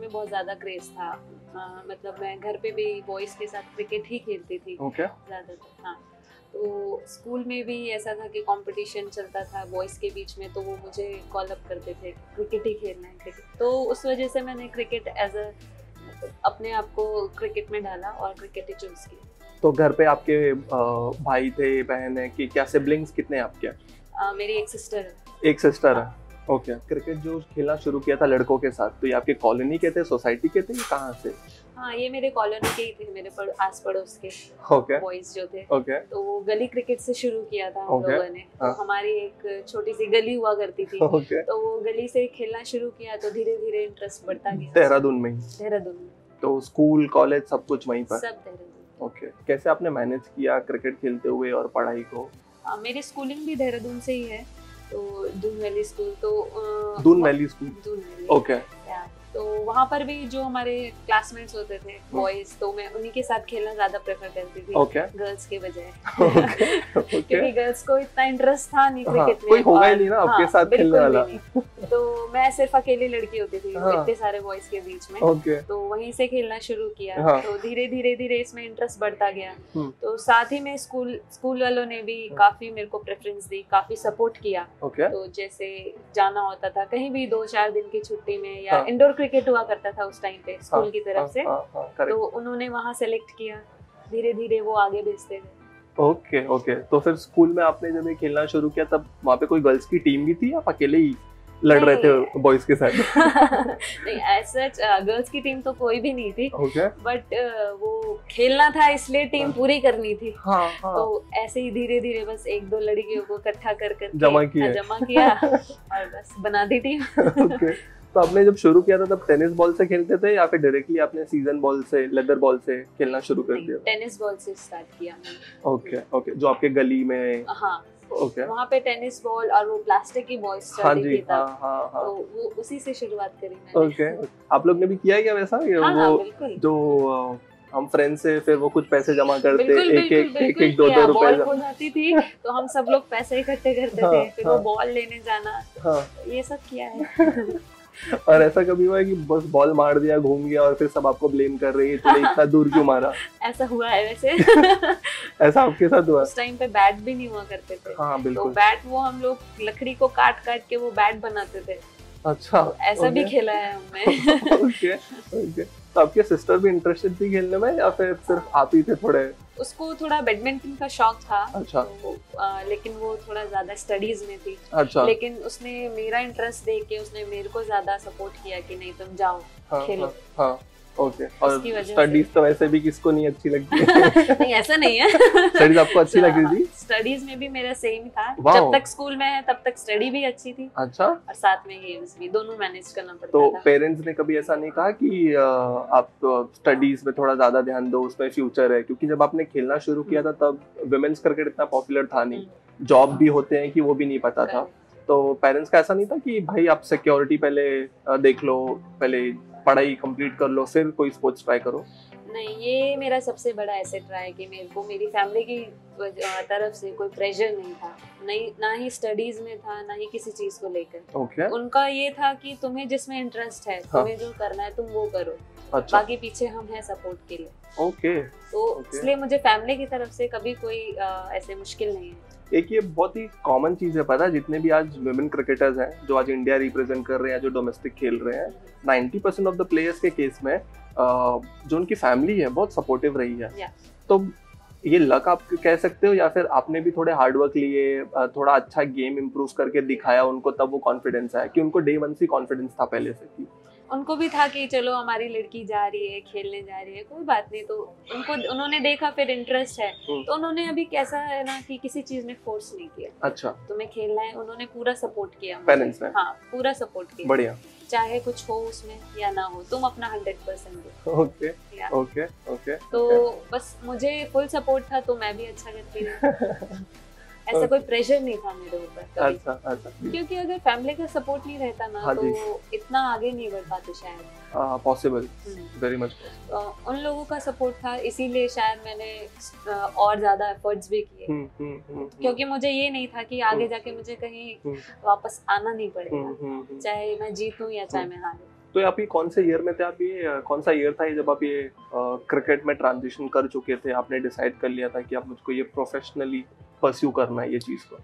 में बहुत ज्यादा क्रेज था। मतलब मैं घर पे भी बॉयज के साथ क्रिकेट ही खेलती थी ज्यादातर। हाँ, तो स्कूल में भी ऐसा था कि कंपटीशन चलता था बॉयज के बीच में, तो वो मुझे कॉल अप करते थे क्रिकेट ही खेलना है क्रिकेट। तो उस वजह से मैंने क्रिकेट एज अ अपने आप को क्रिकेट में डाला और क्रिकेट ही चूज किया। तो घर पे आपके भाई थे, बहन है कि क्या, सिबलिंग्स कितने हैं आपके? मेरी एक सिस्टर है। एक सिस्टर है। ओके। क्रिकेट जो खेलना शुरू किया था लड़कों के साथ, तो ये आपके कॉलोनी के थे, सोसाइटी के थे, कहाँ से? हाँ, ये मेरे कॉलोनी के ही थे, मेरे आस पड़ोस के बॉयज जो थे। तो वो गली क्रिकेट से शुरू किया था हम लोगों ने। तो हमारी एक छोटी सी गली हुआ करती थी, तो वो गली से खेलना शुरू किया, तो धीरे धीरे इंटरेस्ट बढ़ता गया। देहरादून में? देहरादून में। तो स्कूल कॉलेज सब कुछ वहीं पर? सब देहरादून। ओके। कैसे आपने मैनेज किया क्रिकेट खेलते हुए और पढ़ाई को? मेरी स्कूलिंग भी देहरादून से ही है, तो दून वैली स्कूल। तो Doon valley school. Doon valley. Okay. तो वहाँ पर भी जो हमारे क्लासमेट्स होते थे बॉयज, तो मैं उन्हीं के साथ खेलना ज्यादा प्रेफर करती थी गर्ल्स के बजाय। क्योंकि गर्ल्स को इतना इंटरेस्ट था नहीं क्रिकेट में, कोई होगा ही नहीं ना आपके साथ खेलने वाला। तो मैं सिर्फ अकेली लड़की होती थी इतने सारे बॉयज के बीच में। तो वहीं से खेलना शुरू किया। तो धीरे धीरे धीरे इसमें इंटरेस्ट बढ़ता गया। तो साथ ही में स्कूल वालों ने भी काफी मेरे को प्रेफरेंस दी, काफी सपोर्ट किया। तो जैसे जाना होता था कहीं भी 2-4 दिन की छुट्टी में, या इंडोर क्रिकेट हुआ करता था उस टाइम पे स्कूल की तरफ से, तो उन्होंने वहाँ सेलेक्ट किया, धीरे धीरे वो आगे भेजते थे। ओके। तो फिर स्कूल में आपने जब ये खेलना शुरू किया, तब वहाँ पे कोई गर्ल्स की टीम भी थी, आप अकेले ही लड़ रहे थे बॉयज के साथ? नहीं, ऐसा गर्ल्स की टीम तो कोई भी नहीं थी। बट वो खेलना था इसलिए टीम पूरी करनी थी। तो ऐसे ही धीरे धीरे बस 1-2 लड़कियों को इकट्ठा कर जमा किया और बस बना दी टीम। तो आपने जब शुरू किया था तब टेनिस बॉल से खेलते थे या फिर डायरेक्टली आपने सीजन बॉल से, लेदर बॉल से खेलना शुरू कर दिया? टेनिस बॉल से स्टार्ट किया मैंने। ओके। जो आपके गली में? हाँ, वहाँ पे टेनिस बॉल और वो प्लास्टिक की बॉल स्टार्ट की था। तो वो उसी से शुरुआत करी मैंने। आप लोग ने भी किया क्या वैसा? बिल्कुल। जो हम फ्रेंड्स से फिर वो कुछ पैसे जमा करते, एक 2-2 रुपए हो जाती थी, तो हम सब लोग पैसे इकट्ठे करते थे, फिर वो बॉल लेने जाना, ये सब किया है। और ऐसा कभी हुआ है कि बस बॉल मार दिया, घूम गया और फिर सब आपको ब्लेम कर रही है, तूने इतना दूर क्यों मारा? ऐसा हुआ है वैसे। ऐसा आपके साथ हुआ? उस टाइम पे बैट भी नहीं हुआ करते थे। हाँ, बिल्कुल। तो बैट वो हम लोग लकड़ी को काट के वो बैट बनाते थे। अच्छा। तो ऐसा भी खेला है हमने। ओके। तो आपके सिस्टर भी इंटरेस्टेड थी खेलने में या फिर सिर्फ आप ही थे थोड़े? उसको थोड़ा बैडमिंटन का शौक था। अच्छा। तो, लेकिन वो थोड़ा ज्यादा स्टडीज में थी। अच्छा। लेकिन उसने मेरा इंटरेस्ट देख के उसने मेरे को ज्यादा सपोर्ट किया कि नहीं तुम जाओ खेलो। ओके। और स्टडीज तो वैसे भी किसको नहीं अच्छी लगती है? नहीं, ऐसा नहीं है। स्टडीज आपको अच्छी लग रही थी? स्टडीज में भी मेरा सेम था। जब तक स्कूल में है तब तक स्टडी भी अच्छी थी। अच्छा। और साथ में गेम्स भी, दोनों मैनेज करना पड़ता तो था। पेरेंट्स ने कभी ऐसा नहीं कहा कि आप स्टडीज में थोड़ा ज्यादा ध्यान दो, उसमें फ्यूचर है? क्योंकि जब आपने खेलना शुरू किया था तब वुमेन्स क्रिकेट इतना पॉपुलर था नहीं, जॉब भी होते हैं कि वो भी नहीं पता था। तो पेरेंट्स का ऐसा नहीं था कि भाई आप सिक्योरिटी पहले देख लो, पहले पढ़ाई कंप्लीट कर लो फिर कोई स्पोर्ट्स ट्राई करो? नहीं, ये मेरा सबसे बड़ा एसेट रहा है कि मेरे को मेरी फैमिली की तरफ से कोई प्रेशर नहीं था, नहीं, ना ही स्टडीज में था, ना ही किसी चीज को लेकर। उनका ये था कि तुम्हें जिसमें इंटरेस्ट है, तुम्हें जो करना है तुम वो करो। अच्छा। बाकी पीछे हम हैं सपोर्ट के लिए। तो इसलिए मुझे फैमिली की तरफ से कभी कोई ऐसे मुश्किल नहीं है। एक ये बहुत ही कॉमन चीज है, पता है, जितने भी आज वुमेन क्रिकेटर्स हैं जो आज इंडिया रिप्रेजेंट कर रहे हैं, जो डोमेस्टिक खेल रहे हैं, 90% ऑफ द प्लेयर्स के केस में जो उनकी फैमिली है बहुत सपोर्टिव रही है। तो ये लक आप कह सकते हो या फिर आपने भी थोड़े हार्डवर्क लिए, थोड़ा अच्छा गेम इम्प्रूव करके दिखाया उनको, तब वो कॉन्फिडेंस आया कि उनको डे 1 से कॉन्फिडेंस था पहले से? की उनको भी था कि चलो हमारी लड़की जा रही है, खेलने जा रही है, कोई बात नहीं। तो उन्होंने देखा फिर इंटरेस्ट है, तो उन्होंने अभी कैसा है ना कि किसी चीज में फोर्स नहीं किया। अच्छा। तुम्हें खेलना है, उन्होंने पूरा सपोर्ट किया। पेरेंट्स ने? हाँ, पूरा सपोर्ट किया। बढ़िया। चाहे कुछ हो उसमें या ना हो, तुम अपना 100% दो। ओके। तो बस मुझे फुल सपोर्ट था, तो मैं भी अच्छा करती रही। ऐसा कोई प्रेशर नहीं था मेरे ऊपर कभी। अच्छा। क्योंकि अगर फैमिली का सपोर्ट नहीं रहता ना, तो इतना आगे नहीं बढ़ पाते शायद। Possible, very much. उन लोगों का सपोर्ट था, इसीलिए शायद मैंने और ज्यादा एफर्ट्स भी किए। क्योंकि मुझे ये नहीं था कि आगे जाके मुझे कहीं वापस आना नहीं पड़ेगा, चाहे मैं जीतूं या चाहे मैं हारूं। तो आप ये कौन से ईयर में थे, आप ये कौन सा ईयर था ये जब आप ये क्रिकेट में ट्रांजिशन कर चुके थे, आपने डिसाइड कर लिया था कि आप मुझको ये प्रोफेशनली परस्यू करना है ये चीज़ को?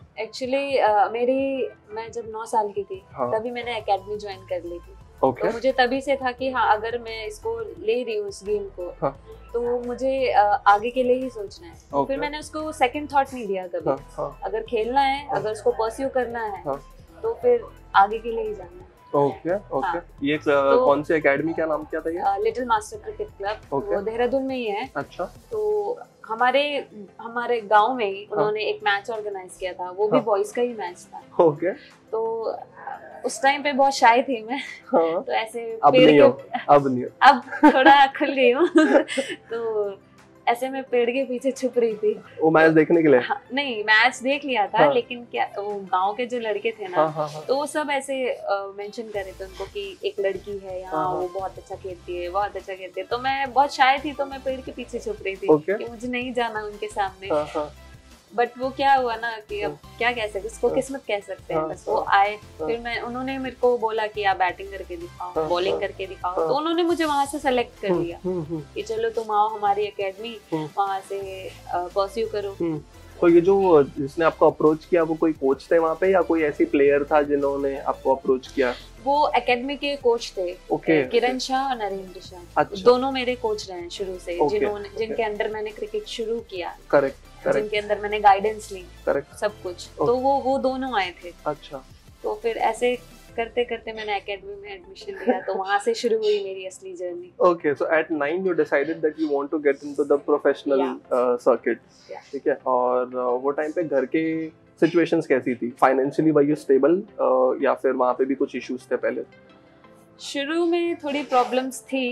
एक्चुअली मैं जब 9 साल की थी, हाँ। तभी मैंने एकेडमी ज्वाइन कर ली थी। Okay. तो मुझे तभी से था कि हाँ, अगर मैं इसको ले रही हूँ इस गेम को, हाँ. तो मुझे आगे के लिए ही सोचना है। Okay. फिर मैंने उसको सेकंड थॉट नहीं दिया कभी। हाँ. अगर खेलना है, अगर उसको परस्यू करना है, तो फिर आगे के लिए ही जाना है। Okay okay. ये कौन सी एकेडमी, क्या नाम क्या था ये? लिटिल मास्टर क्रिकेट क्लब, वो देहरादून में ही है। अच्छा। तो हमारे गांव में ही उन्होंने एक मैच ऑर्गेनाइज किया था, वो भी बॉयज का ही मैच था। ओके। तो उस टाइम पे बहुत शाय थी मैं। हाँ। तो ऐसे अब नहीं हो। अब थोड़ा खुल गई हूँ। तो ऐसे मैं पेड़ के पीछे छुप रही थी वो मैच देखने के लिए। हाँ, नहीं मैच देख लिया था। हाँ। लेकिन क्या वो गांव के जो लड़के थे ना, हाँ। तो वो सब ऐसे मेंशन कर रहे थे उनको कि एक लड़की है यहाँ, वो बहुत अच्छा खेलती है, बहुत अच्छा खेलती है। तो मैं बहुत शाय थी, तो मैं पेड़ के पीछे छुप रही थी कि मुझे नहीं जाना उनके सामने। बट वो क्या हुआ ना कि अब क्या कह सकते, उसको किस्मत कह सकते हैं। बस वो आए, फिर उन्होंने मेरे को बोला कि आप बैटिंग करके दिखाओ, बॉलिंग करके दिखाओ। तो उन्होंने मुझे वहां से सेलेक्ट कर लिया कि चलो तुम आओ हमारी एकेडमी, वहां से परस्यू करो। तो ये जो जिसने आपको अप्रोच किया, वो कोई कोच थे वहाँ पे या कोई ऐसी प्लेयर था जिन्होंने आपको अप्रोच किया? वो एकेडमी के कोच थे। किरण शाह और नरेंद्र शाह। अच्छा। दोनों मेरे कोच रहे हैं शुरू से, जिनके अंडर मैंने क्रिकेट शुरू किया। करेक्ट। जिनके अंदर मैंने गाइडेंस ली। करेक्ट। सब कुछ। तो वो दोनों आए थे। अच्छा। तो फिर ऐसे करते करते मैंने एकेडमी में एडमिशन लिया, तो वहाँ से शुरू हुई मेरी असली journey. Okay, so at 9 you decided that you want to get into the professional circuit. ठीक है। और वो टाइम पे घर के सिचुएशंस कैसी थी? फाइनेंशियली वर यू स्टेबल या फिर वहाँ पे भी कुछ इश्यूज थे पहले? शुरू में थोड़ी प्रॉब्लम्स थी।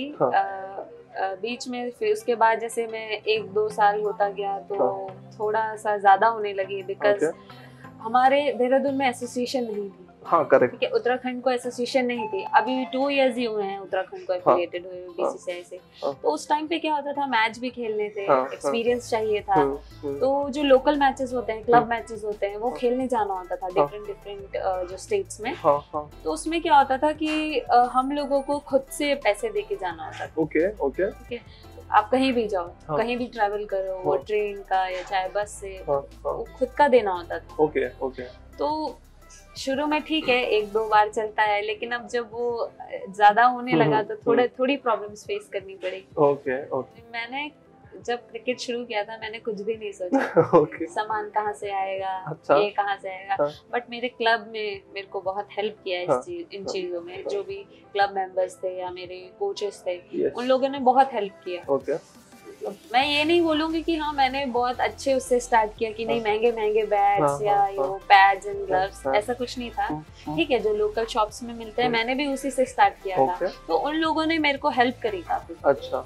बीच में, फिर उसके बाद जैसे मैं 1-2 साल होता गया तो थोड़ा सा ज्यादा होने लगी, बिकॉज हमारे देहरादून में एसोसिएशन नहीं थी। हाँ, करेक्ट। ठीक है, उत्तराखंड को एसोसिएशन नहीं थी। अभी 2 years ही हुए हैं उत्तराखंड को एफिलिएटेड हुए बीसीसीआई से। तो उस टाइम पे क्या होता था, मैच भी खेलने थे, एक्सपीरियंस चाहिए था। तो जो लोकल मैचेस होते हैं, क्लब मैचेस होते हैं, वो खेलने जाना होता था डिफरेंट जो स्टेट्स में। तो उसमें क्या होता था कि हम लोगों को खुद से पैसे दे के जाना होता था। ओके। आप कहीं भी जाओ, कहीं भी ट्रैवल करो, वो ट्रेन का या चाहे बस से, वो खुद का देना होता था। ओके। तो शुरू में ठीक है, 1-2 बार चलता है, लेकिन अब जब वो ज्यादा होने लगा तो थोड़ी प्रॉब्लम्स फेस करनी पड़ी। ओके। मैंने जब क्रिकेट शुरू किया था, मैंने कुछ भी नहीं सोचा सामान कहाँ से आएगा, अच्छा। ये कहाँ से आएगा। बट मेरे क्लब में मेरे को बहुत हेल्प किया इन चीजों में। जो भी क्लब मेंबर्स थे या मेरे कोचेस थे, उन लोगों ने बहुत हेल्प किया। मैं ये नहीं बोलूंगी कि हाँ मैंने बहुत अच्छे उससे स्टार्ट किया कि नहीं महंगे बैट्स या पैड्स एंड ग्लव्स, ऐसा कुछ नहीं था। ठीक है, जो लोकल शॉप्स में मिलते हैं, मैंने भी उसी से स्टार्ट किया था। तो उन लोगों ने मेरे को हेल्प करी काफी। अच्छा।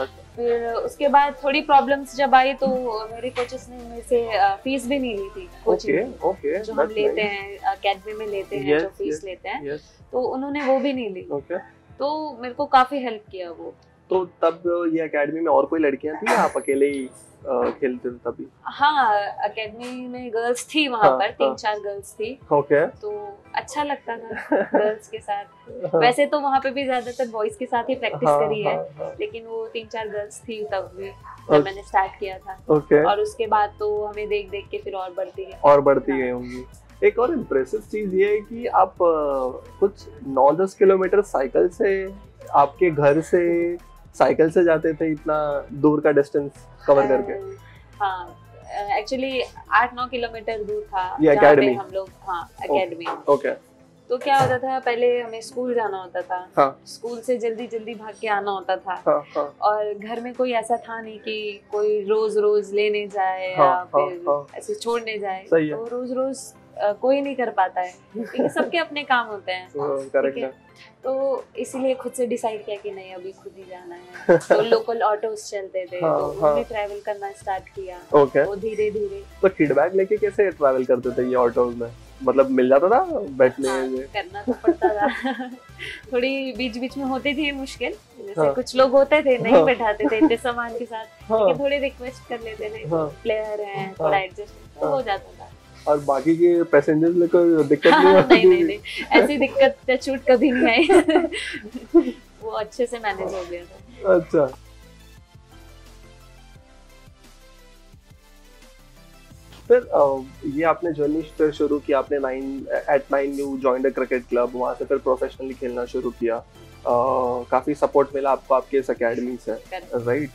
फिर उसके बाद थोड़ी प्रॉब्लम्स जब आई तो मेरे कोचेस ने मेरे से फीस भी नहीं ली थी, कोचिंग जो हम लेते हैं अकेडमी में लेते हैं, जो फीस लेते हैं, तो उन्होंने वो भी नहीं ली। तो मेरे को काफी हेल्प किया वो। तो तब ये एकेडमी में और कोई लड़कियां थी या आप अकेले ही खेलते थे तभी? हाँ, एकेडमी में गर्ल्स थी वहाँ पर, 3-4 गर्ल्स थी। ओके। तो अच्छा लगता था गर्ल्स के साथ। वैसे तो वहाँ पे भी ज्यादातर बॉयज के साथ ही प्रैक्टिस करी है, लेकिन वो 3-4 गर्ल्स थी तब भी जब मैंने स्टार्ट किया था। और उसके बाद तो हमें देख देख के फिर और बढ़ती गई होंगी। एक और इम्प्रेसिव चीज ये है कि आप कुछ 9-10 किलोमीटर साइकिल से, आपके घर से साइकिल से जाते थे, इतना दूर का डिस्टेंस कवर करके? हाँ, एक्चुअली 8-9 किलोमीटर दूर था ये एकेडमी हम लोग। हाँ, एकेडमी। ओके। तो क्या होता था, पहले हमें स्कूल जाना होता था। स्कूल से जल्दी भाग के आना होता था। और घर में कोई ऐसा था नहीं कि कोई रोज लेने जाए या फिर ऐसे छोड़ने जाए। तो रोज कोई नहीं कर पाता है, क्योंकि सबके अपने काम होते हैं। ठीक है, तो इसीलिए खुद से डिसाइड किया कि नहीं अभी खुद ही जाना है। तो लोकल ऑटोस चलते थे, तो उनमें ट्रैवल करना स्टार्ट किया। वो धीरे। तो फीडबैक लेके कैसे ट्रैवल करते थे ये ऑटोस में? मतलब मिल जाता था बैठने में? करना तो पड़ता था। थोड़ी बीच में होती थी मुश्किल, जैसे कुछ लोग होते थे नहीं बैठाते थे इतने सामान के साथ, लेकिन थोड़ी रिक्वेस्ट कर लेते थे, प्लेयर हैं, थोड़ा एडजस्ट हो जाता था। और बाकी के पैसेंजर्स में कोई दिक्कत नहीं होती? नहीं, ऐसी दिक्कत टचवुड कभी नहीं आई। वो अच्छे से मैनेज हो गया था। अच्छा, फिर ये आपने जर्नी फिर शुरू की, आपने 9 you joined a cricket club, वहाँ से फिर प्रोफेशनली खेलना शुरू किया। काफी सपोर्ट मिला आपको आपके इस अकेडमी से, राइट?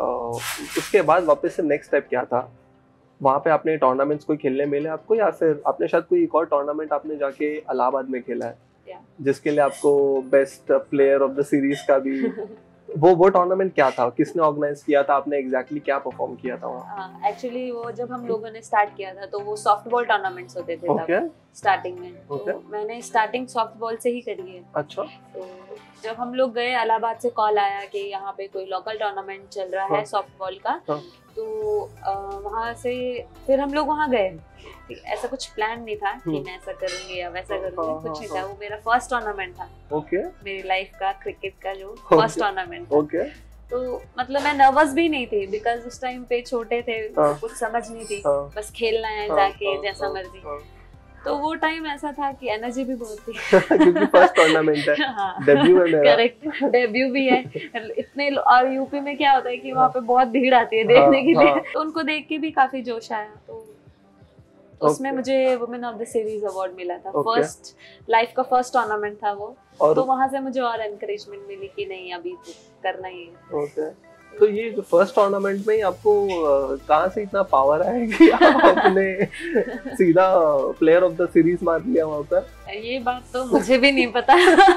उसके बाद वापस से नेक्स्ट स्टेप क्या था? वहाँ पे आपने टूर्नामेंट्स कोई खेलने मिले आपको, या फिर आपने शायद कोई एक और टूर्नामेंट आपने जाके इलाहाबाद में खेला है, जिसके लिए आपको best player of the series का भी वो टूर्नामेंट क्या था? किसने ऑर्गेनाइज किया था? आपने एग्जैक्टली क्या परफॉर्म किया था वहाँ? एक्चुअली वो जब हम लोगों ने स्टार्ट किया था तो वो सॉफ्टबॉल टूर्नामेंट्स होते थे तब स्टार्टिंग में। तो मैंने स्टार्टिंग सॉफ्टबॉल से ही करी है। अच्छा। तो जब हम लोग गए, इलाहाबाद से कॉल आया कि यहाँ पे कोई लोकल टूर्नामेंट चल रहा है सॉफ्टबॉल का। तो वहाँ से फिर हम लोग वहाँ गए। ऐसा कुछ प्लान नहीं था कि मैं ऐसा करूंगी या वैसा करूंगी, कुछ नहीं था। वो मेरा फर्स्ट टूर्नामेंट था मेरी लाइफ का, क्रिकेट का जो फर्स्ट टूर्नामेंट था। तो मतलब मैं नर्वस भी नहीं थी, बिकॉज उस टाइम पे छोटे थे, कुछ समझ नहीं थी, बस खेलना है जाके जैसा मर्जी। तो वो टाइम ऐसा था कि एनर्जी भी बहुत थी क्योंकि फर्स्ट टूर्नामेंट है। हाँ, डेब्यू है मेरा। करेक्ट, डेब्यू भी है। इतने, और यूपी में क्या होता है कि वहाँ पे बहुत भीड़ आती है देखने के लिए। तो उनको देख के भी काफी जोश आया। तो उसमें मुझे women of the series award मिला था। फर्स्ट लाइफ का फर्स्ट टूर्नामेंट था वो। तो वहाँ से मुझे और एनकरेजमेंट मिली कि नहीं, अभी तो करना ही है। तो ये जो फर्स्ट टूर्नामेंट में ही आपको कहाँ से इतना पावर आया कि आपने सीधा प्लेयर ऑफ द सीरीज मार लिया वहाँ पर? ये बात तो मुझे भी नहीं पता।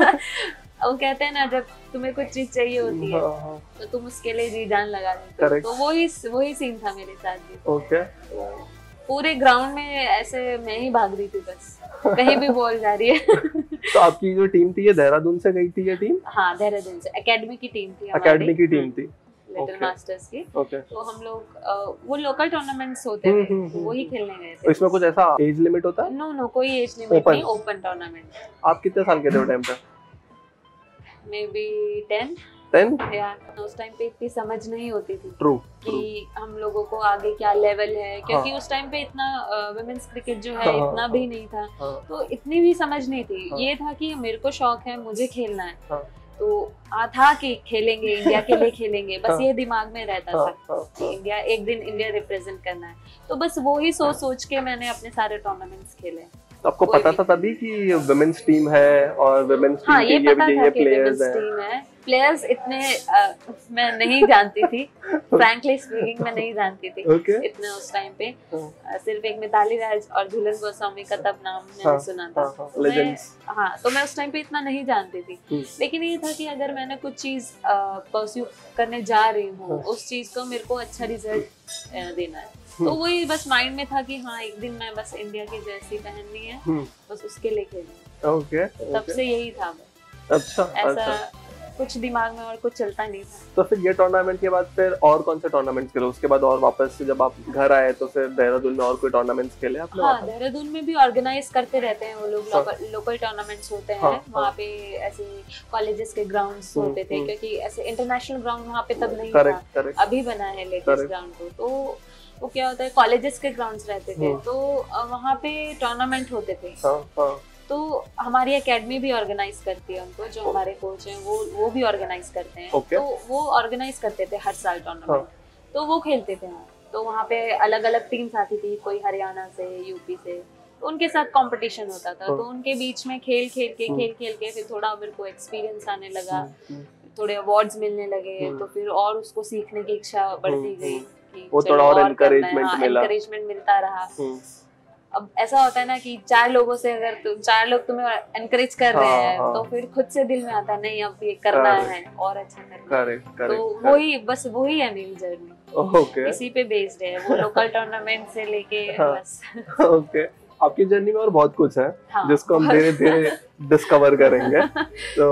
वो कहते हैं ना, जब तुम्हें कुछ चीज चाहिए होती है तो तुम उसके लिए जी जान लगा देते हो। तो वही सीन था मेरे साथ भी। ओके। पूरे ग्राउंड में ऐसे मैं ही भाग रही थी, बस कहीं भी बॉल जा रही है। तो आपकी जो टीम थी ये देहरादून से गई थी ये टीम? हाँ, देहरादून से एकेडमी की टीम थी। एकेडमी की टीम थी, लिटिल मास्टर्स की। तो हम लोग वो लोकल टूर्नामेंट्स होते थे, वो ही खेलने गए थे। इसमें कुछ ऐसा एज लिमिट होता है? नो, कोई एज लिमिट नहीं, ओपन टूर्नामेंट। आप कितने साल के थे उस टाइम पे? मे बी 10 यार। उस टाइम पे इतनी समझ नहीं होती थी कि हम लोगों को आगे क्या लेवल है, क्योंकि उस टाइम पे इतना वुमेन्स क्रिकेट जो है इतना भी नहीं था। तो इतनी भी समझ नहीं थी। ये था कि मेरे को शौक है, मुझे खेलना है। तो था कि खेलेंगे, इंडिया के लिए खेलेंगे, बस ये दिमाग में रहता था कि इंडिया, एक दिन इंडिया रिप्रेजेंट करना है। तो बस वो ही सोच के मैंने अपने सारे टूर्नामेंट्स खेले। तो आपको पता था तभी कि वुमेन्स टीम है और वुमेन्स टीम के लिए ये प्लेयर्स हैं? प्लेयर्स इतने मैं नहीं जानती थी, फ्रैंकली स्पीकिंग मैं नहीं जानती थी इतने उस टाइम पे। सिर्फ एक मिताली राज और झूलन गोस्वामी का तब नाम मैंने सुना था। तो मैं उस टाइम पे इतना नहीं जानती थी। लेकिन ये था कि अगर मैंने कुछ चीज परस्यू करने जा रही हूँ, उस चीज को मेरे को अच्छा रिजल्ट देना है। तो वही बस माइंड में था कि हाँ, एक दिन मैं बस इंडिया की जर्सी पहननी है, बस उसके लिए खेलना। तब से यही था। अच्छा, ऐसा कुछ दिमाग में और कुछ चलता नहीं था। तो फिर ये टूर्नामेंट के बाद फिर और कौन से टूर्नामेंट्स खेले उसके बाद? और वापस जब आप घर आए तो फिर देहरादून में और कोई टूर्नामेंट्स खेले आपने? हाँ, देहरादून में भी ऑर्गेनाइज करते रहते हैं वो लोग। लोकल टूर्नामेंट्स होते हैं वहाँ पे। ऐसे कॉलेजेस के ग्राउंड्स होते थे, क्योंकि ऐसे इंटरनेशनल ग्राउंड वहाँ पे तब नहीं था, अभी बना है लेटेस्ट ग्राउंड। तो वो क्या होता है, कॉलेजेस के ग्राउंड्स रहते थे, तो वहाँ पे टूर्नामेंट होते थे। तो हमारी एकेडमी भी ऑर्गेनाइज करती है उनको, जो हमारे कोच हैं वो भी ऑर्गेनाइज करते हैं। तो वो ऑर्गेनाइज करते थे हर साल टूर्नामेंट, तो वो खेलते थे। तो वहाँ पे अलग अलग टीम्स आती थी, कोई हरियाणा से, यूपी से, तो उनके साथ कंपटीशन होता था। तो उनके बीच में खेल के फिर थोड़ा मेरे को एक्सपीरियंस आने लगा, थोड़े अवार्ड्स मिलने लगे। तो फिर और उसको सीखने की इच्छा बढ़ती गई कि वो थोड़ा और एनकरेजमेंट मिलता रहा। अब ऐसा होता है ना कि 4 लोगों से, अगर 4 लोग तुम्हें एनकरेज कर रहे हैं, तो फिर खुद से दिल में आता है नहीं, अब ये करना है और अच्छा करना। तो वही है मेरी जर्नी। इसी पे बेस्ड है वो, लोकल टूर्नामेंट से लेके बस। आपकी जर्नी में और बहुत कुछ है जिसको हम धीरे धीरे डिस्कवर करेंगे। तो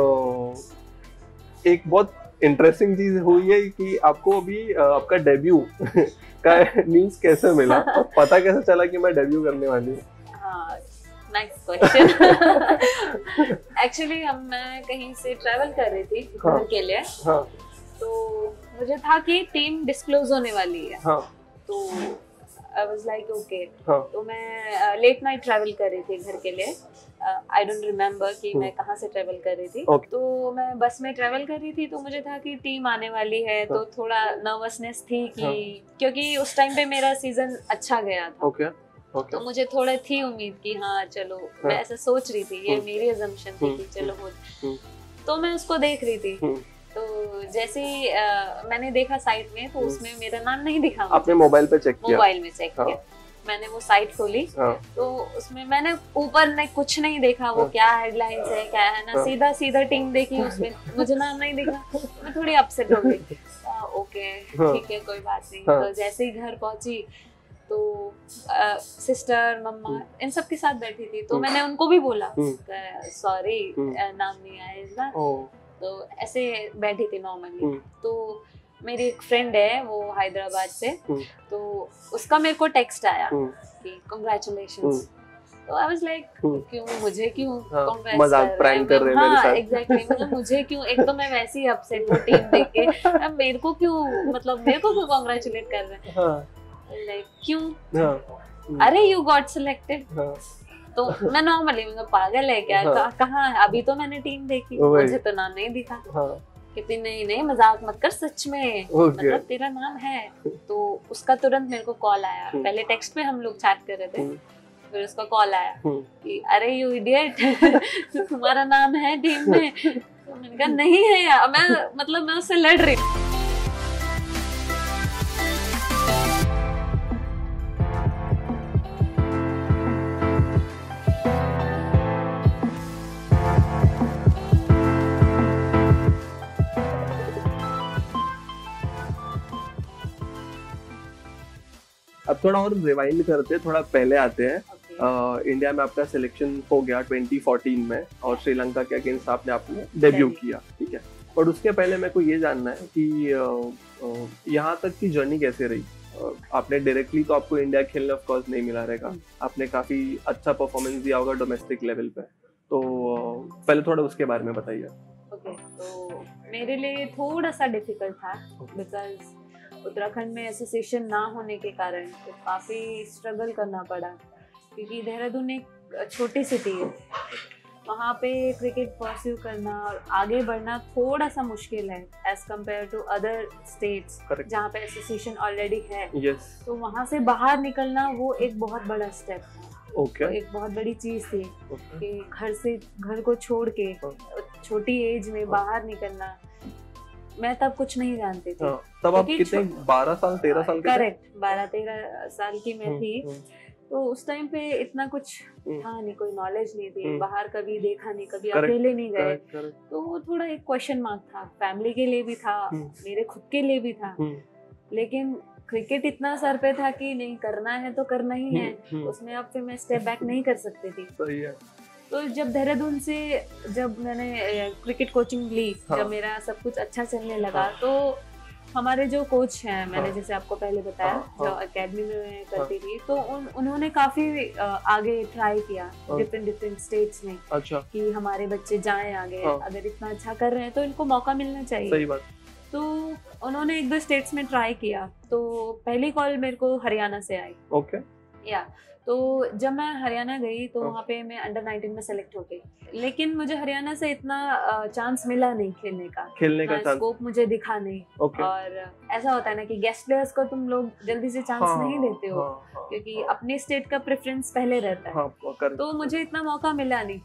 एक बहुत इंटरेस्टिंग चीज हुई है कि आपको अभी आपका डेब्यू का न्यूज़ कैसे मिला और पता कैसे चला कि मैं डेब्यू करने वाली हूँ? Next question. एक्चुअली मैं कहीं से ट्रैवल कर रही थी घर के लिए। तो मुझे था कि टीम डिस्क्लोज होने वाली है। तो आई वाज लाइक ओके। तो मैं लेट नाइट ट्रैवल कर रही थी घर के लिए। आई डोंट रिमेम्बर कि मैं कहाँ से ट्रैवल कर रही थी। तो मैं बस में ट्रैवल कर रही थी, तो मुझे था कि टीम आने वाली है, तो थोड़ा नर्वसनेस थी कि क्योंकि उस टाइम पे मेरा सीजन अच्छा गया था। तो मुझे थोड़ा थी उम्मीद कि हाँ चलो, मैं ऐसा सोच रही थी, ये मेरी अजम्पशन थी कि चलो हो। तो मैं उसको देख रही थी, तो जैसे ही मैंने देखा साइट में, तो उसमें मेरा नाम नहीं दिखा। आपने मोबाइल पे चेक किया? मोबाइल में चेक किया। मैंने वो साइट खोली, तो उसमें मैंने ऊपर ने कुछ नहीं देखा, वो क्या हेडलाइंस है क्या है ना, सीधा सीधा टीम देखी, उसमें मुझे नाम नहीं दिखा। मैं थोड़ी अपसेट हो गई। ओके ठीक है, कोई बात नहीं। तो जैसे ही घर पहुंची, तो सिस्टर मम्मा इन सब के साथ बैठी थी, तो मैंने उनको भी बोला सॉरी नाम नहीं आया ना। तो ऐसे बैठी थी नॉर्मली। तो मेरी एक फ्रेंड है, वो हैदराबाद से, तो उसका मेरे को टेक्स्ट आया कि कांग्रेचुलेशंस। तो आई वाज लाइक क्यों, मुझे क्यों कांग्रेस मजाक प्रैंक कर रहे हैं मेरे साथ। एग्जैक्टली, मतलब मुझे क्यों, एक तो मैं वैसे ही अपसेट हूं टीम देख के, अब मेरे को क्यों, मतलब मेरे को क्यों कांग्रेचुलेट कर रहे हैं, लाइक क्यों, अरे यू गॉट सिलेक्टेड। तो मैं नॉर्मली, मतलब पागल है क्या, कहाँ, अभी तो मैंने टीम देखी, मुझे तो नाम नहीं दिखा। कहती नहीं मजाक मत कर, सच में मतलब तेरा नाम है। तो उसका तुरंत मेरे को कॉल आया, पहले टेक्स्ट पे हम लोग चैट कर रहे थे, फिर उसका कॉल आया कि अरे यू इडियट, तुम्हारा नाम है टीम में। तो मैंने कहा नहीं है यार, मैं उससे लड़ रही हूँ। अब थोड़ा और रिवाइंड करते हैं, थोड़ा पहले आते हैं। इंडिया में आपका सिलेक्शन हो गया 2014 में, और श्रीलंका के अगेंस्ट आपने डेब्यू किया, ठीक है। पर उसके पहले मेरे को ये जानना है कि यहाँ तक की जर्नी कैसे रही। आपने डायरेक्टली तो आपको इंडिया खेलने ऑफ कोर्स नहीं मिला रहेगा, आपने काफी अच्छा परफॉर्मेंस दिया होगा डोमेस्टिक लेवल पे, तो पहले थोड़ा उसके बारे में बताइए। तो मेरे लिए थोड़ा सा डिफिकल्ट था, बिकॉज उत्तराखंड में एसोसिएशन ना होने के कारण तो काफ़ी स्ट्रगल करना पड़ा, क्योंकि देहरादून एक छोटी सिटी है, वहाँ पे क्रिकेट परस्यू करना और आगे बढ़ना थोड़ा सा मुश्किल है as compared to other states जहाँ पे एसोसिएशन ऑलरेडी है। तो वहाँ से बाहर निकलना वो एक बहुत बड़ा स्टेप था। तो एक बहुत बड़ी चीज़ थी कि घर को छोड़ के छोटी एज में बाहर निकलना। मैं तब कुछ नहीं जानती थी। तब आप कितने, 12 साल 13 साल के? करेक्ट, 12-13 साल की मैं थी। तो उस टाइम पे इतना कुछ था नहीं, कोई नॉलेज नहीं थी, बाहर कभी देखा नहीं, कभी अकेले नहीं गए। तो वो थोड़ा एक क्वेश्चन मार्क था, फैमिली के लिए भी था, मेरे खुद के लिए भी था। लेकिन क्रिकेट इतना सर पे था कि नहीं, करना है तो करना ही है, उसमें अब फिर मैं स्टेप बैक नहीं कर सकती थी। सही है। तो जब देहरादून से जब मैंने क्रिकेट कोचिंग ली, जब मेरा सब कुछ अच्छा चलने लगा, तो हमारे जो कोच हैं, मैंने जैसे आपको पहले बताया, जो एकेडमी में करती थी, तो उन्होंने काफी आगे ट्राई किया डिफरेंट स्टेट्स में। अच्छा। कि हमारे बच्चे जाएं आगे, अगर इतना अच्छा कर रहे हैं तो इनको मौका मिलना चाहिए। सही बात। तो उन्होंने 1-2 स्टेट्स में ट्राई किया, तो पहली कॉल मेरे को हरियाणा से आई। ओके। या तो जब मैं हरियाणा गई तो वहाँ पे मैं अंडर 19 में सेलेक्ट हो गई, लेकिन मुझे हरियाणा से इतना चांस मिला नहीं खेलने का स्कोप मुझे दिखा नहीं। और ऐसा होता है ना कि गेस्ट प्लेयर्स को तुम लोग जल्दी से चांस नहीं देते हो, क्योंकि अपने स्टेट का प्रेफरेंस पहले रहता है। तो मुझे इतना मौका मिला नहीं।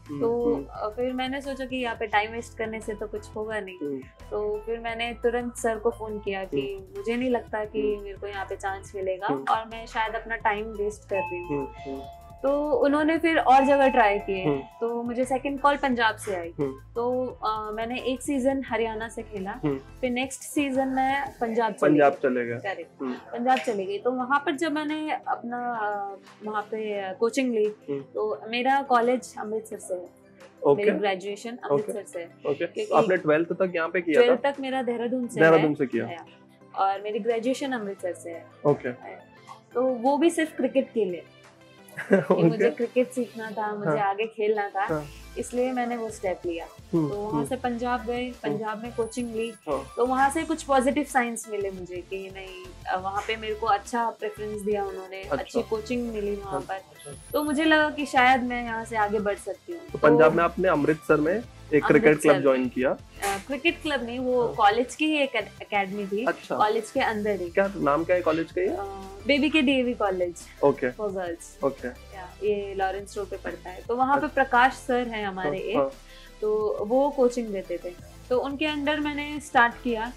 तो फिर मैंने सोचा कि यहाँ पे टाइम वेस्ट करने से तो कुछ होगा नहीं। तो फिर मैंने तुरंत सर को फोन किया कि मुझे नहीं लगता कि मेरे को यहाँ पे चांस मिलेगा और मैं शायद अपना टाइम वेस्ट कर रही हूँ। तो उन्होंने फिर और जगह ट्राई किए। तो मुझे सेकंड कॉल पंजाब से आई। तो मैंने एक सीजन हरियाणा से खेला, फिर नेक्स्ट सीजन मैं पंजाब चले गए। करेक्ट, पंजाब चले गई। तो वहाँ पर जब मैंने अपना वहाँ पे कोचिंग ली, तो मेरा कॉलेज अमृतसर से है। मेरी ग्रेजुएशन अमृतसर से है। आपने 12th तक यहाँ पे किया था? 12th तक मेरा देहरादून से किया, और मेरी ग्रेजुएशन अमृतसर से है। ओके। तो वो भी सिर्फ क्रिकेट के लिए। कि मुझे क्रिकेट सीखना था, मुझे आगे खेलना था, इसलिए मैंने वो स्टेप लिया। तो वहाँ से पंजाब गए, पंजाब में कोचिंग ली, तो वहाँ से कुछ पॉजिटिव साइंस मिले मुझे कि नहीं, वहाँ पे मेरे को अच्छा प्रेफरेंस दिया उन्होंने, अच्छी कोचिंग मिली वहाँ पर, तो मुझे लगा कि शायद मैं यहाँ से आगे बढ़ सकती हूँ। तो पंजाब में आपने अमृतसर में एक क्रिकेट क्लब ज्वाइन किया? क्रिकेट क्लब नहीं, वो कॉलेज की ही एक एकेडमी थी। अच्छा। कॉलेज के अंदर ही। क्या नाम क्या है कॉलेज का? ये B B K DAV college for girls. Okay. ये लॉरेंस रोड पे पड़ता है। तो वहाँ पे प्रकाश सर हैं हमारे एक, तो वो कोचिंग देते थे, तो उनके अंडर मैंने स्टार्ट किया।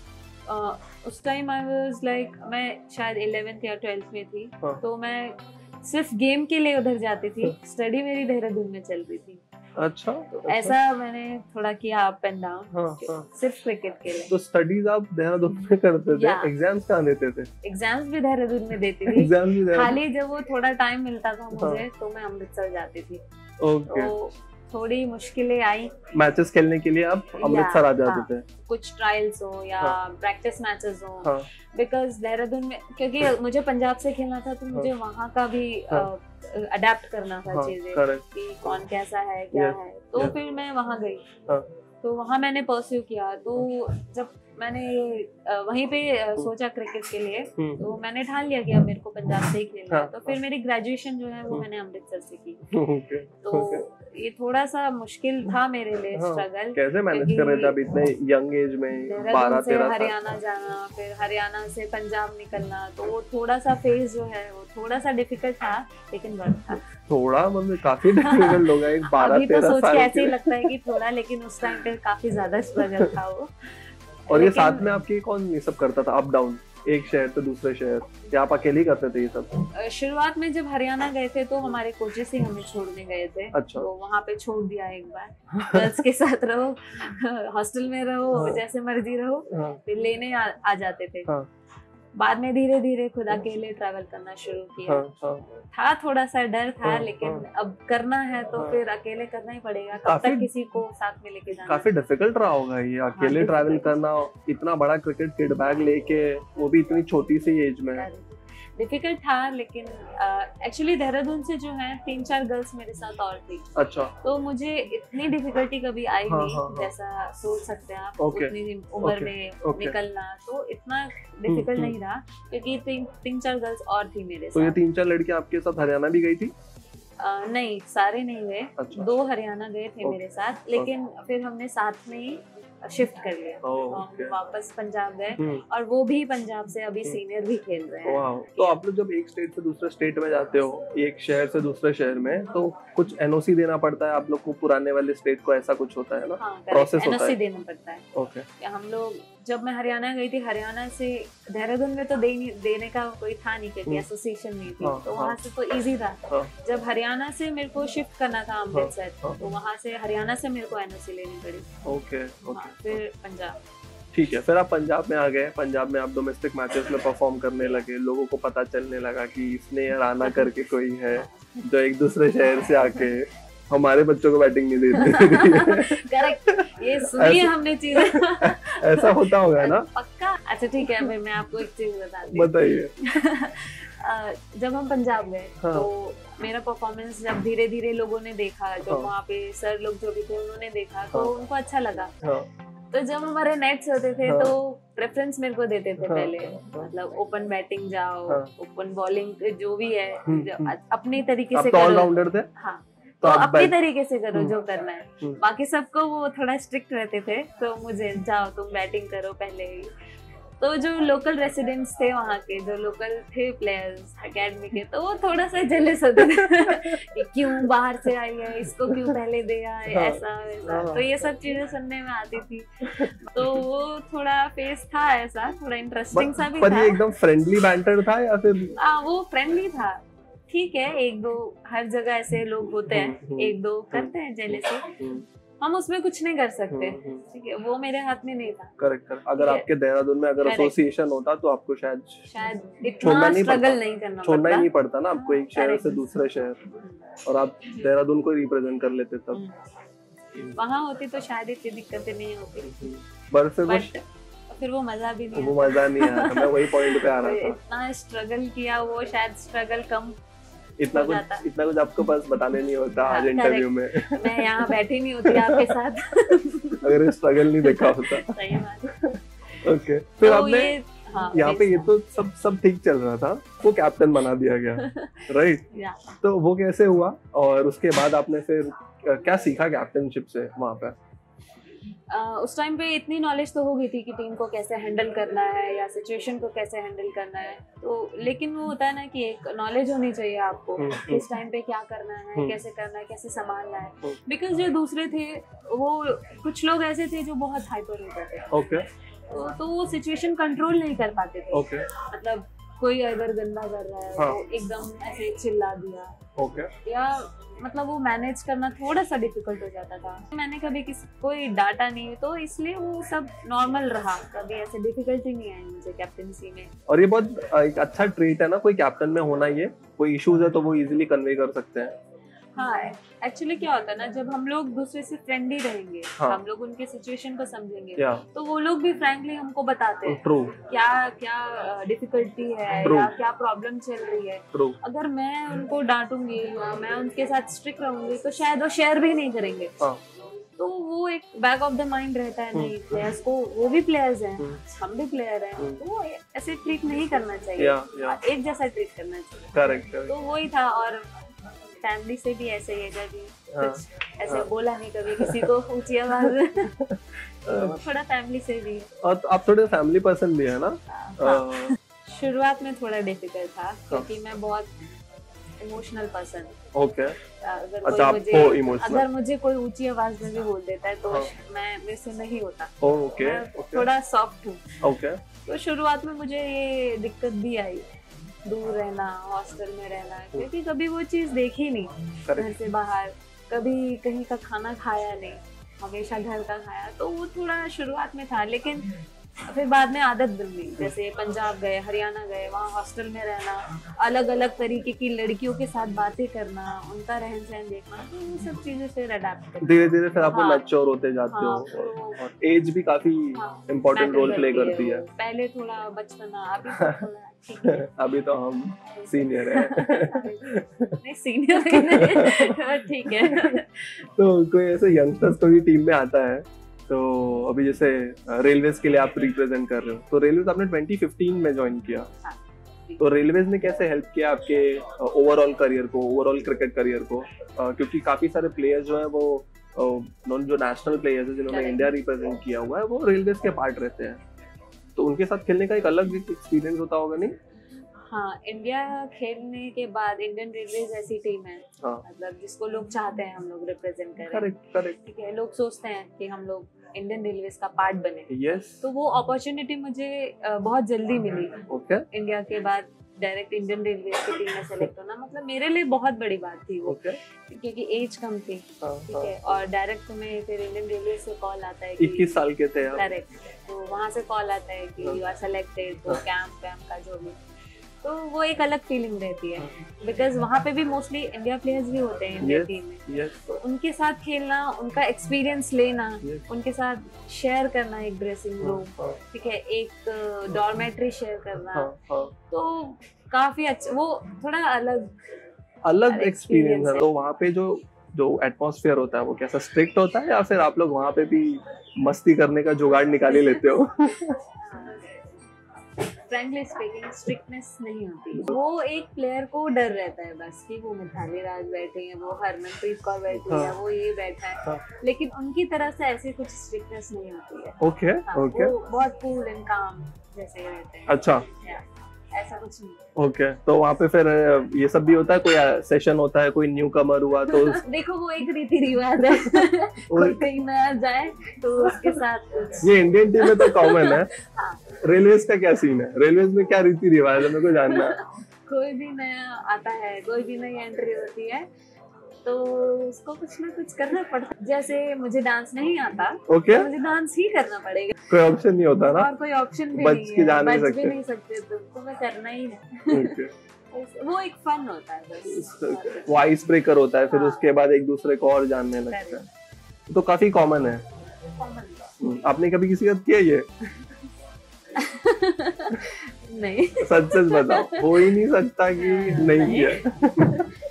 उस टाइम आई वाज लाइक, मैं शायद 11th या 12th में थी, तो मैं सिर्फ गेम के लिए उधर जाती थी, स्टडी मेरी देहरादून में चल रही थी। अच्छा, तो ऐसा मैंने थोड़ा किया अप एंड डाउन, सिर्फ क्रिकेट के लिए। तो स्टडीज आप देहरादून में करते थे? एग्जाम्स कहाँ देते थे? एग्जाम्स भी देहरादून में देती थी। खाली जब वो थोड़ा टाइम मिलता था मुझे, तो मैं अमृतसर जाती थी। तो थोड़ी मुश्किलें आई। मैचेस खेलने के लिए आप अमृतसर आ जाते थे? कुछ ट्रायल्स हो या प्रैक्टिस मैचेस हो, बिकॉज देहरादून में, क्योंकि मुझे पंजाब से खेलना था, तो मुझे वहाँ का भी अडेप्ट करना था चीजें, कि कौन कैसा है क्या है। तो फिर मैं वहाँ गई, तो वहाँ मैंने परस्यू किया। तो जब मैंने वहीं पे सोचा क्रिकेट के लिए, तो मैंने ठान लिया कि अब मेरे को पंजाब से ही खेलना है। तो फिर मेरी ग्रेजुएशन जो है वो मैंने अमृतसर से की। तो ये थोड़ा सा मुश्किल था मेरे लिए स्ट्रगल। कैसे मैनेज कर रहे थे आप इतने यंग एज में? 12-13 हरियाणा जाना, फिर हरियाणा से पंजाब निकलना, तो वो थोड़ा सा फेज जो है वो थोड़ा सा डिफिकल्ट था, लेकिन वर्थ था। थोड़ा मतलब काफी डिफिकल्ट होगा 12-13 अभी तो सोच के ऐसे ही लगता है कि थोड़ा, लेकिन उस टाइम पे काफी ज्यादा स्ट्रगल था वो। और ये साथ में आपके कौन ये सब करता था, अप डाउन एक शहर से दूसरे शहर, या आप अकेले ही करते थे ये सब? शुरुआत में जब हरियाणा गए थे तो हमारे कोचेस ही हमें छोड़ने गए थे। अच्छा। तो वहाँ पे छोड़ दिया एक बार, गर्ल्स के साथ रहो, हॉस्टल में रहो, जैसे मर्जी रहो, फिर लेने आ जाते थे। बाद में धीरे धीरे खुद अकेले ट्रैवल करना शुरू किया। था थोड़ा सा डर था, लेकिन अब करना है तो फिर अकेले करना ही पड़ेगा, कब तक किसी को साथ में लेके जाना। काफी डिफिकल्ट रहा होगा ये अकेले ट्रैवल करना, इतना बड़ा क्रिकेट किट बैग लेके, वो भी इतनी छोटी सी एज में। डिफिकल्ट था, लेकिन एक्चुअली देहरादून से जो है 3-4 गर्ल्स मेरे साथ और थी। अच्छा। तो मुझे इतनी डिफिकल्टी कभी आई नहीं, जैसा सोच सकते हैं आप। उतनी उम्र में निकलना तो इतना डिफिकल्ट नहीं रहा, क्योंकि 3-4 गर्ल्स और थी मेरे साथ। तो ये 3-4 लड़कियां आपके साथ हरियाणा भी गई थी? नहीं, सारे नहीं गए। अच्छा। 2 हरियाणा गए थे मेरे साथ, लेकिन फिर हमने साथ में ही शिफ्ट कर लिया। हम वापस पंजाब गए, और वो भी पंजाब से अभी सीनियर भी खेल रहे हैं। तो आप लोग जब एक स्टेट से दूसरे स्टेट में जाते हो, एक शहर से दूसरे शहर में, तो कुछ एनओसी देना पड़ता है आप लोग को पुराने वाले स्टेट को, ऐसा कुछ होता है ना? प्रोसेस होता है, एनओसी देना पड़ता है। ओके। हम लोग जब मैं हरियाणा गई थी, हरियाणा से देहरादून में तो देने का कोई था नहीं, क्योंकि एसोसिएशन नहीं थी। तो वहाँ से तो इजी था। जब हरियाणा से मेरे को शिफ्ट करना था अमृतसर, तो वहाँ से हरियाणा से मेरे को एनओसी लेनी पड़ी। ओके। फिर पंजाब। ठीक है, फिर आप पंजाब में आ गए। पंजाब में आप डोमेस्टिक मैचेस में परफॉर्म करने लगे, लोगों को पता चलने लगा कि इसने राना करके कोई है जो एक दूसरे शहर से आके हमारे बच्चों को बैटिंग नहीं देती। करेक्ट, ये सुनी है हमने चीजें। ऐसा होता होगा ना? पक्का। अच्छा ठीक है, फिर मैं आपको एक चीज बताती हूँ। बताइए। जब हम पंजाब गए, तो मेरा परफॉर्मेंस जब धीरे धीरे लोगों ने देखा, जो वहाँ पे सर लोग जो भी थे उन्होंने देखा, तो उनको अच्छा लगा। तो जब हमारे नेट्स होते थे, तो प्रेफरेंस मेरे को देते थे पहले, मतलब ओपन बैटिंग जाओ, ओपन बॉलिंग जो भी है, अपनी तरीके से करो। ऑलराउंडर थे? हाँ, तो अपनी तरीके से करो जो करना है। बाकी सबको वो थोड़ा स्ट्रिक्ट रहते थे, तो मुझे जाओ तुम बैटिंग करो पहले ही। तो जो लोकल रेसिडेंट्स थे वहाँ के, जो लोकल थे प्लेयर्स एकेडमी के, तो वो थोड़ा सा जेलस होते थे कि क्यों बाहर से आई है, इसको क्यों पहले दिया, ऐसा वैसा। तो ये सब चीजें सुनने में आती थी, तो वो थोड़ा फेस था ऐसा, थोड़ा इंटरेस्टिंग सा भी था। पर ये एकदम फ्रेंडली बैंटर था या फिर? वो फ्रेंडली था। ठीक है, 1-2 हर जगह ऐसे लोग होते हैं, 1-2 करते हैं जेलसी, हम उसमें कुछ नहीं कर सकते। ठीक है, वो मेरे हाथ में नहीं था। करेक्ट। अगर आपके देहरादून में अगर एसोसिएशन होता, तो आपको शायद इतना स्ट्रगल नहीं करना, छोड़ना ही नहीं पड़ता ना आपको, एक शहर से दूसरे शहर, और आप देहरादून को रिप्रेजेंट कर लेते तब। वहाँ होती तो शायद इतनी दिक्कतें नहीं होती, फिर वो मजा भी नहीं, वो मजा नहीं आया। मैं वही पॉइंट पे आ रहा था। इतना स्ट्रगल किया, वो शायद स्ट्रगल कम इतना कुछ आपको पास बताने नहीं होता आज इंटरव्यू में। मैं यहाँ बैठी नहीं होती आपके साथ अगर स्ट्रगल नहीं देखा होता। सही बात। ओके, फिर आपने यहाँ पे ये तो सब ठीक चल रहा था, वो कैप्टन बना दिया गया, राइट? तो वो कैसे हुआ और उसके बाद आपने फिर क्या सीखा कैप्टनशिप से वहाँ पे? उस टाइम पे इतनी नॉलेज तो हो गई थी कि टीम को कैसे हैंडल करना है या सिचुएशन को कैसे हैंडल करना है, तो लेकिन वो होता है ना कि एक नॉलेज होनी चाहिए आपको किस टाइम पे क्या करना है, कैसे करना है, कैसे संभालना है। बिकॉज जो दूसरे थे वो कुछ लोग ऐसे थे जो बहुत हाइपर होते थे। ओके। तो वो सिचुएशन कंट्रोल नहीं कर पाते थे। ओके। मतलब कोई अगर गंदा कर रहा है तो एकदम ऐसे चिल्ला दिया। ओके। या मतलब वो मैनेज करना थोड़ा सा डिफिकल्ट हो जाता था। मैंने कभी कोई डाटा नहीं, तो इसलिए वो सब नॉर्मल रहा, कभी ऐसे डिफिकल्टी नहीं आई मुझे कैप्टनसी में। और ये बहुत एक अच्छा ट्रेट है ना कोई कैप्टन में होना, ये कोई इश्यूज है तो वो इजीली कन्वे कर सकते हैं। हाँ, एक्चुअली क्या होता है ना, जब हम लोग दूसरे से फ्रेंडली रहेंगे, हम लोग उनके सिचुएशन को समझेंगे, तो वो लोग भी फ्रैंकली हमको बताते हैं क्या क्या डिफिकल्टी है या क्या प्रॉब्लम चल रही है। अगर मैं उनको डांटूंगी या मैं उनके साथ स्ट्रिक्ट रहूंगी तो शायद वो शेयर भी नहीं करेंगे। तो वो एक बैक ऑफ द माइंड रहता है, नहीं प्लेयर्स को, वो भी प्लेयर्स हैं, हम भी प्लेयर हैं, तो वो ऐसे ट्रीट नहीं करना चाहिए, एक जैसा ट्रीट करना चाहिए। करेक्ट। तो वही था। और फैमिली से भी ऐसे ही है, जब कुछ ऐसे बोला नहीं कभी किसी को ऊंची आवाज थोड़ा फैमिली से भी। और आप थोड़े फैमिली पर्सन भी है ना? शुरुआत में थोड़ा डिफिकल्ट था क्योंकि मैं बहुत इमोशनल पर्सन। ओके। अगर मुझे कोई ऊंची आवाज में भी बोल देता है तो मेरे से नहीं होता। ओके। थोड़ा सॉफ्ट हूँ। ओके। तो शुरुआत में मुझे ये दिक्कत भी आई, दूर रहना, हॉस्टल में रहना, क्योंकि कभी वो चीज देखी नहीं, घर से बाहर कभी कहीं का खाना खाया नहीं, हमेशा घर का खाया। तो वो थोड़ा शुरुआत में था, लेकिन फिर बाद में आदत बन गई। जैसे पंजाब गए, हरियाणा गए, वहाँ हॉस्टल में रहना, अलग अलग तरीके की लड़कियों के साथ बातें करना, उनका रहन सहन देखना, तो वो सब चीजें फिर अडेप्ट कर धीरे धीरे फिर आप मैच्योर होते जाते हो। और एज भी काफी इम्पोर्टेंट रोल प्ले करती है। पहले थोड़ा बचपना, अभी तो थोड़ा अभी तो हम सीनियर है। नहीं सीनियर ठीक है। तो कोई ऐसे यंगस्टर्स कोई टीम में आता है, तो अभी जैसे रेलवेज के लिए आप रिप्रेजेंट कर रहे हो, तो रेलवेज आपने 2015 में ज्वाइन किया। तो रेलवेज ने कैसे हेल्प किया आपके ओवरऑल करियर को, ओवरऑल क्रिकेट करियर को? क्योंकि काफी सारे प्लेयर्स जो है वो जो नेशनल प्लेयर्स है जिन्होंने इंडिया रिप्रेजेंट किया हुआ है, वो रेलवेज के पार्ट रहते हैं, तो उनके साथ खेलने का एक अलग एक्सपीरियंस होता होगा नहीं? हाँ, इंडिया खेलने के बाद इंडियन रेलवेज ऐसी टीम है, मतलब जिसको लोग चाहते हैं हम लोग रिप्रेजेंट करें। करेक्ट। ठीक है, लोग सोचते हैं कि हम लोग इंडियन रेलवेज का पार्ट बने। यस। तो वो अपॉर्चुनिटी मुझे बहुत जल्दी मिली। ओके। इंडिया के बाद डायरेक्ट इंडियन रेलवेज की टीम में सेलेक्ट होना, मतलब मेरे लिए बहुत बड़ी बात थी वो, क्योंकि एज कम थी। ठीक है, और डायरेक्ट तुम्हें फिर इंडियन रेलवेज से कॉल आता है, 21 साल के थे। करेक्ट। तो वहाँ से कॉल आता है कि यू आर सेलेक्टेड, तो कैंप का जो भी, तो वो एक अलग फीलिंग रहती है। बिकॉज वहाँ पे भी मोस्टली इंडिया प्लेयर्स भी होते हैं इंडिया टीम में। तो उनके साथ खेलना, उनका एक्सपीरियंस लेना, उनके साथ शेयर करना एक ड्रेसिंग रूम, ठीक है, एक डॉर्मेट्री शेयर करना, तो काफी अच्छा, वो थोड़ा अलग एक्सपीरियंस है। तो वहाँ पे जो एटमॉस्फेयर होता है वो कैसा स्ट्रिक्ट होता है, या फिर आप लोग वहाँ पे भी मस्ती करने का जुगाड़ निकाल ही लेते हो? फ्रैंकली स्पीकिंग स्ट्रिक्टनेस नहीं होती, वो एक प्लेयर को डर रहता है बस कि वो मिताली राज बैठे हैं, वो हरमनप्रीत कौर बैठी है, वो ये बैठा है, लेकिन उनकी तरफ से ऐसी कुछ स्ट्रिक्टनेस नहीं होती है। ओके। वो बहुत कूल एंड काम जैसे रहते हैं। अच्छा, ऐसा कुछ नहीं। ओके। तो वहाँ पे फिर ये सब भी होता है, कोई सेशन होता है, कोई न्यू कमर हुआ तो देखो वो एक रीति रिवाज है, कोई कहीं नया जाए तो उसके साथ कुछ। ये इंडियन टीम में तो कॉमन है। रेलवेज का क्या सीन है? रेलवेज में क्या रीति रिवाज है, मेरे को जानना है। कोई भी नया आता है, कोई भी नई एंट्री होती है, तो उसको कुछ ना कुछ करना पड़ता है। जैसे मुझे डांस नहीं आता, तो मुझे डांस ही करना पड़ेगा, कोई ऑप्शन नहीं होता ना, और कोई ऑप्शन भी नहीं है, बच भी नहीं सकते, तो मैं करना ही है। वो एक फन होता है बस, वो आइस ब्रेकर होता है, फिर उसके बाद एक दूसरे को और जानने लगता है, तो काफी कॉमन है। आपने कभी किसी का किया ये? नहीं, सच बताओ, हो ही नहीं सकता कि नहीं किया।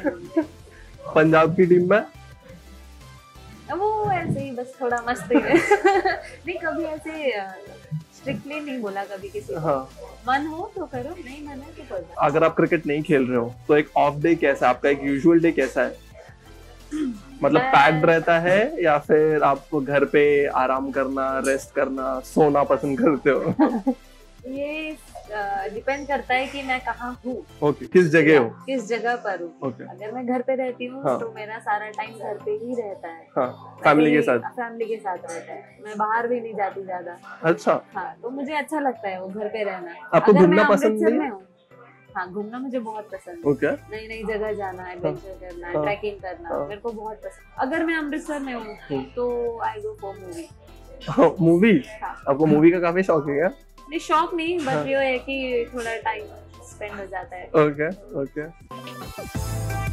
पंजाब की टीम में वो ऐसे ही बस थोड़ा मस्ती में नहीं, कभी ऐसे स्ट्रिक्टली नहीं बोला कभी किसी को। हाँ। मन हो तो करो, नहीं मन है तो करो। अगर आप क्रिकेट नहीं खेल रहे हो तो एक ऑफ डे कैसा है आपका, एक यूजुअल डे कैसा है? मतलब पैक्ड रहता है या फिर आपको घर पे आराम करना, रेस्ट करना, सोना पसंद करते हो? ये डिपेंड करता है कि मैं कहाँ हूँ। ओके, किस जगह हो, किस जगह पर हूँ। अगर मैं घर पे रहती हूँ तो मेरा सारा टाइम घर पे ही रहता है। फैमिली के साथ रहता है, मैं बाहर भी नहीं जाती ज्यादा। अच्छा। हाँ, तो मुझे अच्छा लगता है वो घर पे रहना। आपको घूमना पसंद नहीं है? हाँ, घूमना मुझे बहुत पसंद है। नई नई जगह जाना, एडवेंचर करना, ट्रैकिंग करना मेरे को बहुत पसंद। अगर मैं अमृतसर में हूँ तो I go for movie. Movie? आपको मूवी का काफी शौक है क्या? नहीं, शौक नहीं, बस ये है कि थोड़ा टाइम स्पेंड हो जाता है। ओके।